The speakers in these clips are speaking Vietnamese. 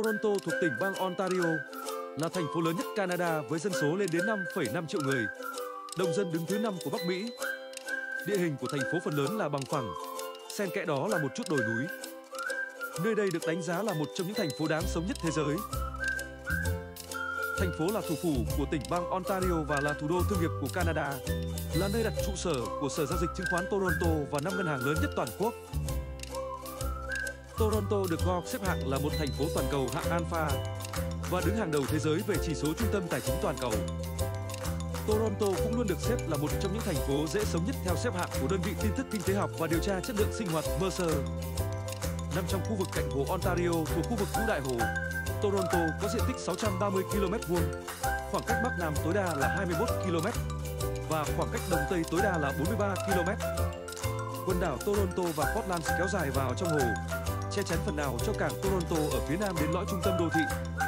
Toronto thuộc tỉnh bang Ontario, là thành phố lớn nhất Canada với dân số lên đến 5,5 triệu người, đông dân đứng thứ 5 của Bắc Mỹ. Địa hình của thành phố phần lớn là bằng phẳng, xen kẽ đó là một chút đồi núi. Nơi đây được đánh giá là một trong những thành phố đáng sống nhất thế giới. Thành phố là thủ phủ của tỉnh bang Ontario và là thủ đô thương nghiệp của Canada, là nơi đặt trụ sở của Sở Giao dịch Chứng khoán Toronto và 5 ngân hàng lớn nhất toàn quốc. Toronto được Forbes xếp hạng là một thành phố toàn cầu hạng Alpha và đứng hàng đầu thế giới về chỉ số trung tâm tài chính toàn cầu. Toronto cũng luôn được xếp là một trong những thành phố dễ sống nhất theo xếp hạng của đơn vị tin tức kinh tế học và điều tra chất lượng sinh hoạt Mercer. Nằm trong khu vực cạnh hồ Ontario thuộc khu vực Ngũ Đại Hồ, Toronto có diện tích 630 km², khoảng cách Bắc Nam tối đa là 21 km và khoảng cách Đông Tây tối đa là 43 km. Quần đảo Toronto và Portland kéo dài vào trong hồ, che chắn phần nào cho cảng Toronto ở phía nam đến lõi trung tâm đô thị.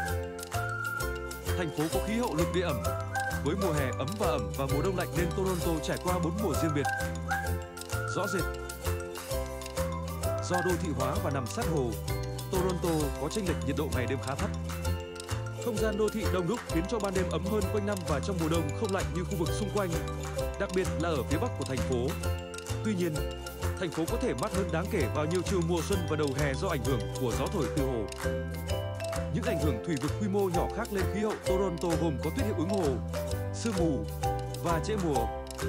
Thành phố có khí hậu lục địa ẩm, với mùa hè ấm và ẩm và mùa đông lạnh nên Toronto trải qua 4 mùa riêng biệt. Rõ rệt. Do đô thị hóa và nằm sát hồ, Toronto có chênh lệch nhiệt độ ngày đêm khá thấp. Không gian đô thị đông đúc khiến cho ban đêm ấm hơn quanh năm và trong mùa đông không lạnh như khu vực xung quanh, đặc biệt là ở phía bắc của thành phố. Tuy nhiên, thành phố có thể mát hơn đáng kể vào nhiều chiều mùa xuân và đầu hè do ảnh hưởng của gió thổi từ hồ. Những ảnh hưởng thủy vực quy mô nhỏ khác lên khí hậu Toronto gồm có tuyết hiệu ứng hồ, sương mù và trễ mùa.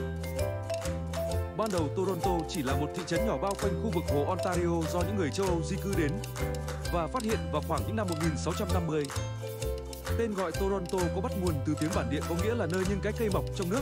Ban đầu Toronto chỉ là một thị trấn nhỏ bao quanh khu vực hồ Ontario do những người châu Âu di cư đến và phát hiện vào khoảng những năm 1650. Tên gọi Toronto có bắt nguồn từ tiếng bản địa có nghĩa là nơi những cái cây mọc trong nước.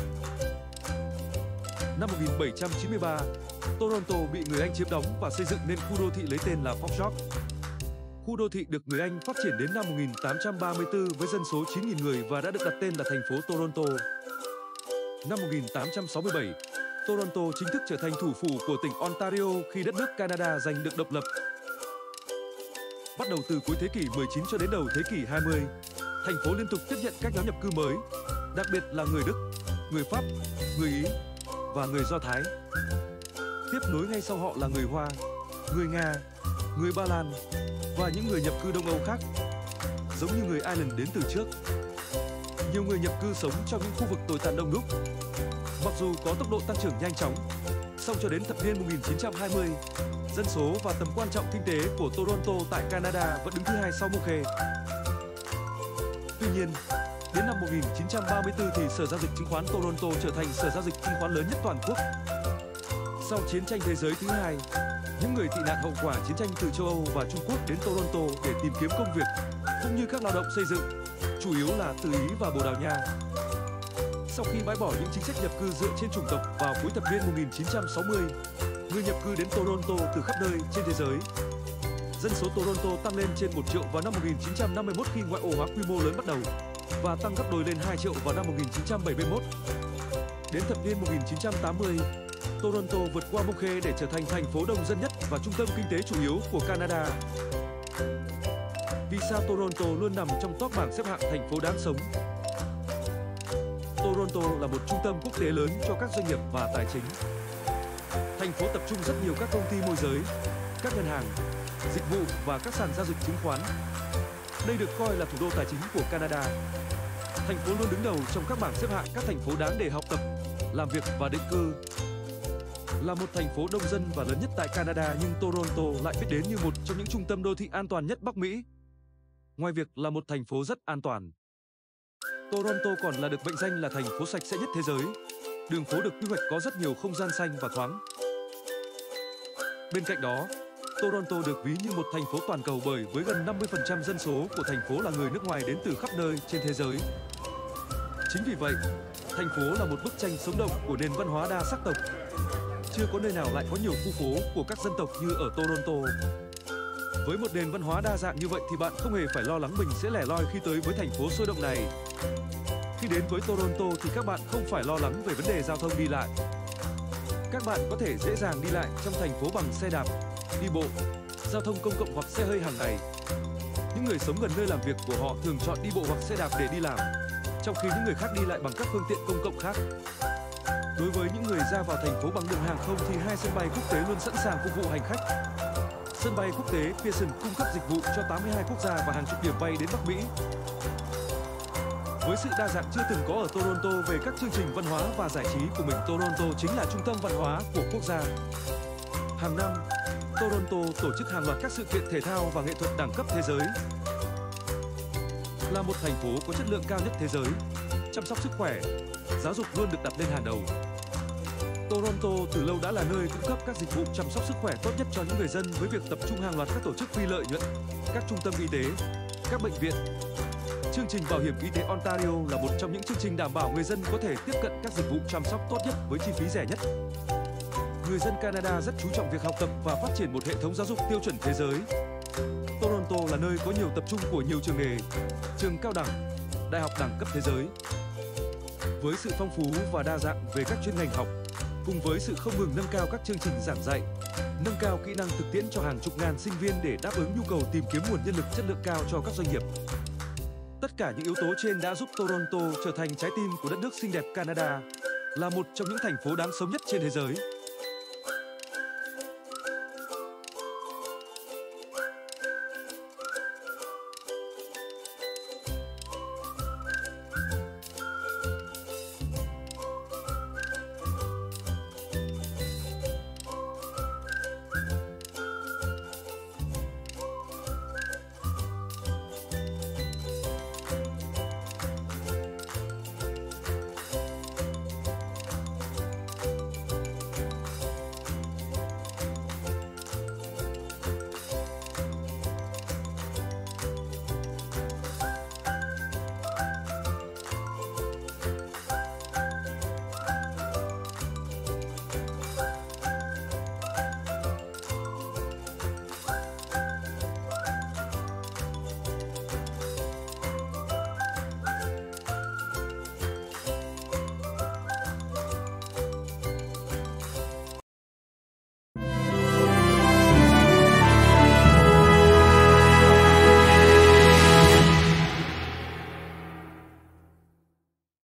Năm 1793, Toronto bị người Anh chiếm đóng và xây dựng nên khu đô thị lấy tên là Fort George. Khu đô thị được người Anh phát triển đến năm 1834 với dân số 9.000 người và đã được đặt tên là thành phố Toronto. Năm 1867, Toronto chính thức trở thành thủ phủ của tỉnh Ontario khi đất nước Canada giành được độc lập. Bắt đầu từ cuối thế kỷ 19 cho đến đầu thế kỷ 20, thành phố liên tục tiếp nhận các nhóm nhập cư mới, đặc biệt là người Đức, người Pháp, người Ý và người Do Thái. Tiếp nối ngay sau họ là người Hoa, người Nga, người Ba Lan và những người nhập cư Đông Âu khác, giống như người Ireland đến từ trước. Nhiều người nhập cư sống trong những khu vực tồi tàn đông đúc. Mặc dù có tốc độ tăng trưởng nhanh chóng, song cho đến thập niên 1920, dân số và tầm quan trọng kinh tế của Toronto tại Canada vẫn đứng thứ hai sau Mông Khê. Tuy nhiên, đến năm 1934 thì Sở Giao dịch Chứng khoán Toronto trở thành Sở Giao dịch Chứng khoán lớn nhất toàn quốc. Sau chiến tranh thế giới thứ hai, những người tị nạn hậu quả chiến tranh từ châu Âu và Trung Quốc đến Toronto để tìm kiếm công việc, cũng như các lao động xây dựng, chủ yếu là từ Ý và Bồ Đào Nha. Sau khi bãi bỏ những chính sách nhập cư dựa trên chủng tộc vào cuối thập niên 1960, người nhập cư đến Toronto từ khắp nơi trên thế giới. Dân số Toronto tăng lên trên 1 triệu vào năm 1951 khi ngoại ô hóa quy mô lớn bắt đầu và tăng gấp đôi lên 2 triệu vào năm 1971. Đến thập niên 1980, Toronto vượt qua Mông Khê để trở thành thành phố đông dân nhất và trung tâm kinh tế chủ yếu của Canada. Vì sao Toronto luôn nằm trong top bảng xếp hạng thành phố đáng sống? Toronto là một trung tâm quốc tế lớn cho các doanh nghiệp và tài chính. Thành phố tập trung rất nhiều các công ty môi giới, các ngân hàng, dịch vụ và các sàn giao dịch chứng khoán. Đây được coi là thủ đô tài chính của Canada. Thành phố luôn đứng đầu trong các bảng xếp hạng các thành phố đáng để học tập, làm việc và định cư. Là một thành phố đông dân và lớn nhất tại Canada, nhưng Toronto lại biết đến như một trong những trung tâm đô thị an toàn nhất Bắc Mỹ. Ngoài việc là một thành phố rất an toàn, Toronto còn là được mệnh danh là thành phố sạch sẽ nhất thế giới. Đường phố được quy hoạch có rất nhiều không gian xanh và thoáng. Bên cạnh đó, Toronto được ví như một thành phố toàn cầu bởi với gần 50% dân số của thành phố là người nước ngoài đến từ khắp nơi trên thế giới. Chính vì vậy, thành phố là một bức tranh sống động của nền văn hóa đa sắc tộc. Chưa có nơi nào lại có nhiều khu phố của các dân tộc như ở Toronto. Với một nền văn hóa đa dạng như vậy thì bạn không hề phải lo lắng mình sẽ lẻ loi khi tới với thành phố sôi động này. Khi đến với Toronto thì các bạn không phải lo lắng về vấn đề giao thông đi lại. Các bạn có thể dễ dàng đi lại trong thành phố bằng xe đạp, đi bộ, giao thông công cộng hoặc xe hơi hàng ngày. Những người sống gần nơi làm việc của họ thường chọn đi bộ hoặc xe đạp để đi làm, trong khi những người khác đi lại bằng các phương tiện công cộng khác. Đối với những người ra vào thành phố bằng đường hàng không thì hai sân bay quốc tế luôn sẵn sàng phục vụ hành khách. Sân bay quốc tế Pearson cung cấp dịch vụ cho 82 quốc gia và hàng chục điểm bay đến Bắc Mỹ. Với sự đa dạng chưa từng có ở Toronto về các chương trình văn hóa và giải trí của mình, Toronto chính là trung tâm văn hóa của quốc gia. Hàng năm, Toronto tổ chức hàng loạt các sự kiện thể thao và nghệ thuật đẳng cấp thế giới. Là một thành phố có chất lượng cao nhất thế giới, chăm sóc sức khỏe, giáo dục luôn được đặt lên hàng đầu. Toronto từ lâu đã là nơi cung cấp các dịch vụ chăm sóc sức khỏe tốt nhất cho những người dân với việc tập trung hàng loạt các tổ chức phi lợi nhuận, các trung tâm y tế, các bệnh viện. Chương trình Bảo hiểm y tế Ontario là một trong những chương trình đảm bảo người dân có thể tiếp cận các dịch vụ chăm sóc tốt nhất với chi phí rẻ nhất. Người dân Canada rất chú trọng việc học tập và phát triển một hệ thống giáo dục tiêu chuẩn thế giới. Toronto là nơi có nhiều tập trung của nhiều trường nghề, trường cao đẳng, đại học đẳng cấp thế giới. Với sự phong phú và đa dạng về các chuyên ngành học, cùng với sự không ngừng nâng cao các chương trình giảng dạy, nâng cao kỹ năng thực tiễn cho hàng chục ngàn sinh viên để đáp ứng nhu cầu tìm kiếm nguồn nhân lực chất lượng cao cho các doanh nghiệp. Tất cả những yếu tố trên đã giúp Toronto trở thành trái tim của đất nước xinh đẹp Canada, là một trong những thành phố đáng sống nhất trên thế giới.